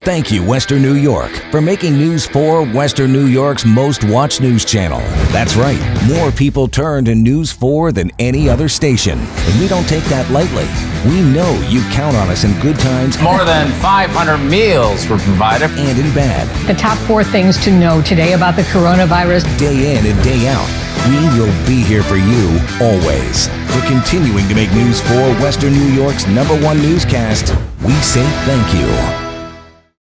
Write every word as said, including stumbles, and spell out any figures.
Thank you, Western New York, for making News four Western New York's most watched news channel. That's right, more people turn to News four than any other station, and we don't take that lightly. We know you count on us in good times. More than five hundred meals were provided. And in bad. The top four things to know today about the coronavirus. Day in and day out, we will be here for you always. For continuing to make News four Western New York's number one newscast, we say thank you.